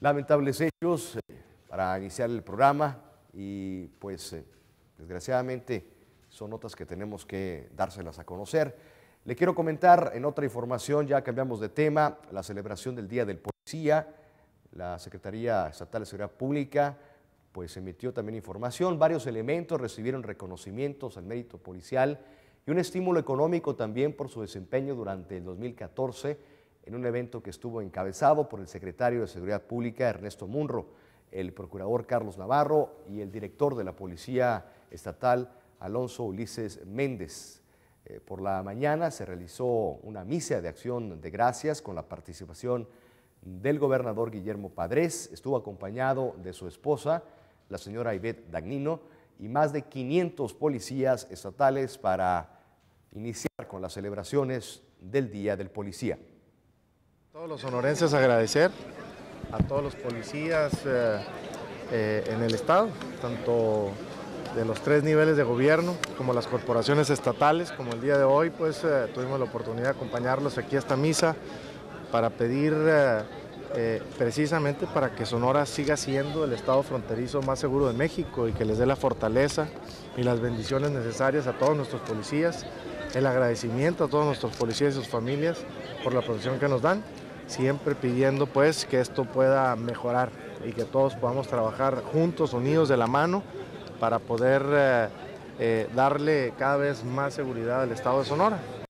Lamentables hechos para iniciar el programa y pues desgraciadamente son notas que tenemos que dárselas a conocer. Le quiero comentar en otra información, ya cambiamos de tema, la celebración del Día del Policía. La Secretaría Estatal de Seguridad Pública pues emitió también información. Varios elementos recibieron reconocimientos al mérito policial y un estímulo económico también por su desempeño durante el 2014 en un evento que estuvo encabezado por el secretario de Seguridad Pública, Ernesto Munro, el procurador Carlos Navarro y el director de la Policía Estatal, Alonso Ulises Méndez. Por la mañana se realizó una misa de acción de gracias con la participación del gobernador Guillermo Padres. Estuvo acompañado de su esposa, la señora Ivette Dagnino, y más de 500 policías estatales para iniciar con las celebraciones del Día del Policía. Todos los sonorenses agradecer a todos los policías en el estado, tanto de los 3 niveles de gobierno como las corporaciones estatales, como el día de hoy pues tuvimos la oportunidad de acompañarlos aquí a esta misa para pedir precisamente para que Sonora siga siendo el estado fronterizo más seguro de México y que les dé la fortaleza y las bendiciones necesarias a todos nuestros policías, el agradecimiento a todos nuestros policías y sus familias por la protección que nos dan, siempre pidiendo pues que esto pueda mejorar y que todos podamos trabajar juntos, unidos de la mano, para poder darle cada vez más seguridad al estado de Sonora.